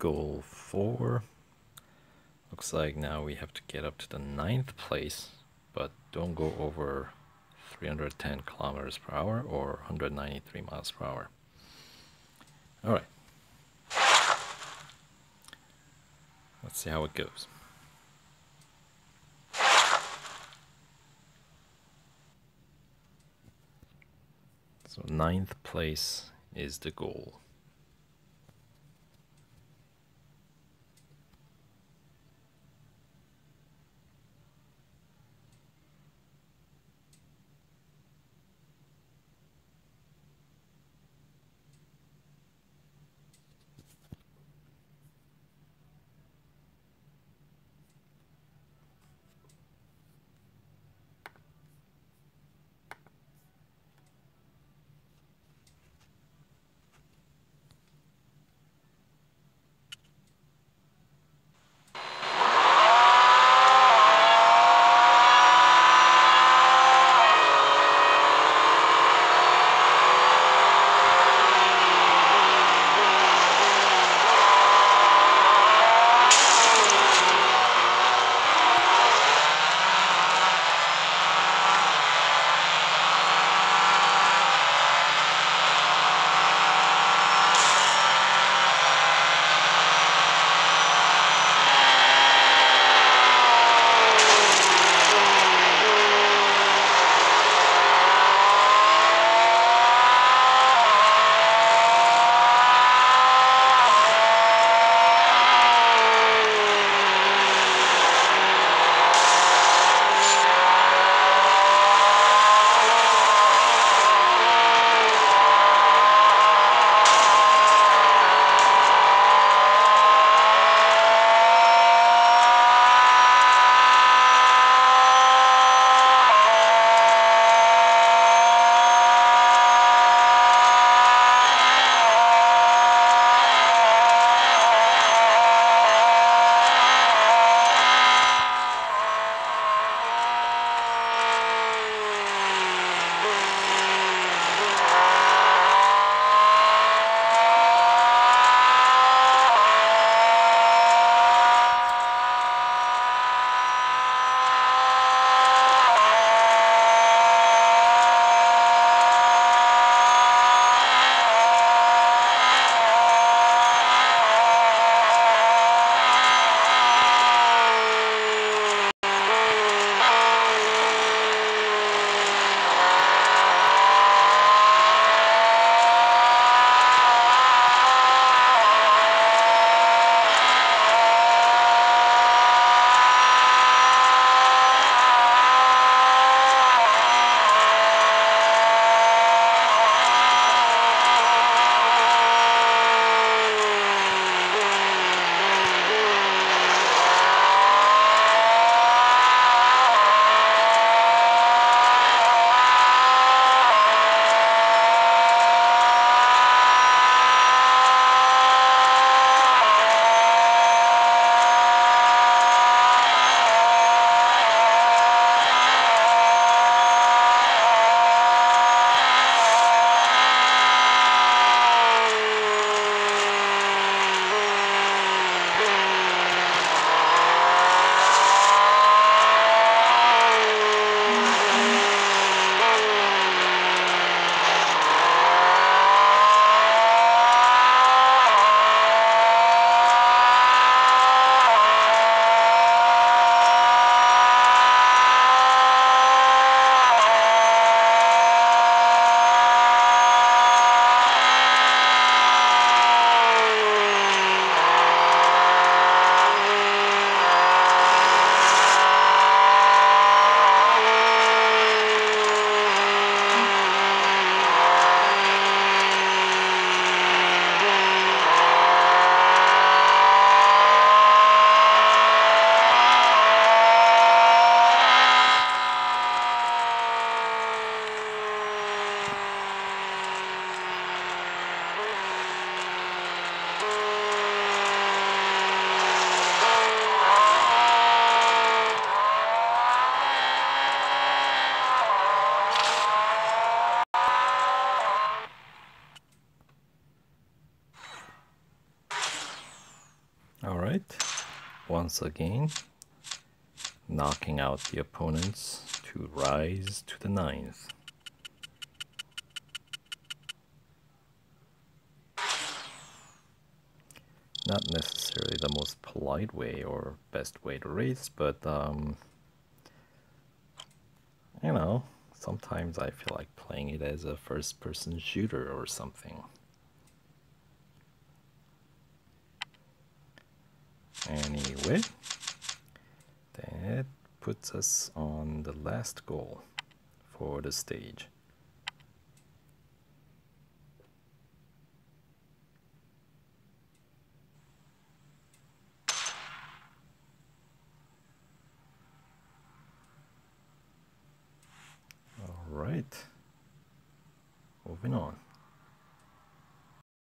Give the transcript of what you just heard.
goal 4. Looks like now we have to get up to the 9th place, but don't go over 310 kilometers per hour or 193 miles per hour. All right. Let's see how it goes. So 9th place is the goal. All right, once again, knocking out the opponents to rise to the 9th. Not necessarily the most polite way or best way to race, but you know, sometimes I feel like playing it as a first-person shooter or something. Anyway, that puts us on the last goal for the stage. All right, moving on.